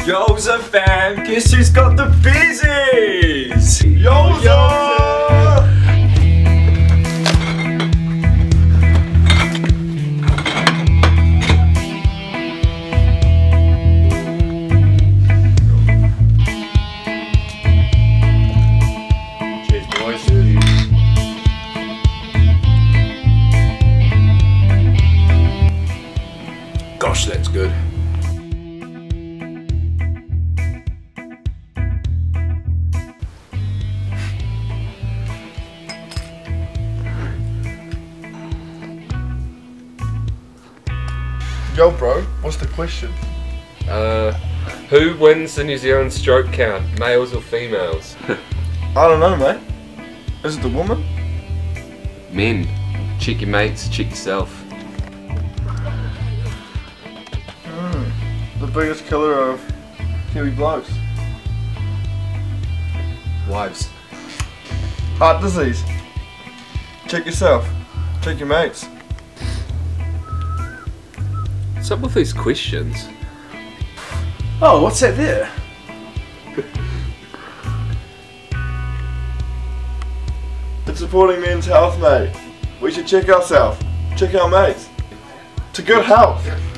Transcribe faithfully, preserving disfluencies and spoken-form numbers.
Yoza fam, guess who's got the busies? Yoza! Cheers boys. Gosh, that's good. Yo bro, what's the question? Uh, who wins the New Zealand stroke count, males or females? I don't know, mate. Is it the woman? Men. Check your mates, check yourself. Mm, the biggest killer of kiwi blokes. Wives. Heart disease. Check yourself. Check your mates. What's up with these questions? Oh, what's that there? It's supporting men's health, mate. We should check ourselves. Check our mates. To good health.